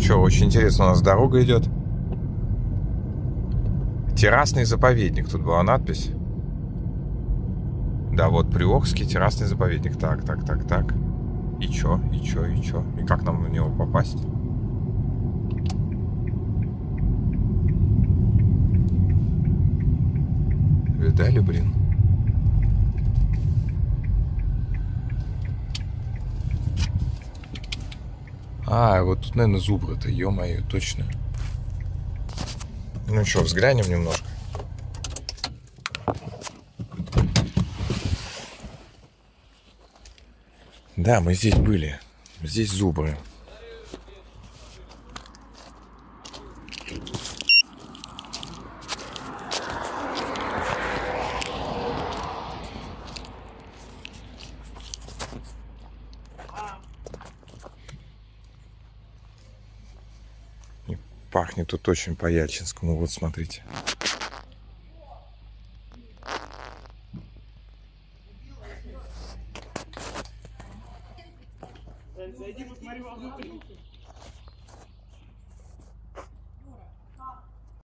Что, очень интересно, у нас дорога идет. Террасный заповедник, тут была надпись. Да, вот Приохский террасный заповедник. Так. И чё? И как нам на него попасть? Видали, блин? А, вот тут, наверное, зубры-то, ё-моё, точно. Ну что, взглянем немножко. Да, мы здесь были. Здесь зубры. И пахнет тут очень по-яльчинскому. Вот, смотрите. Зайди, посмотри вовнутрь.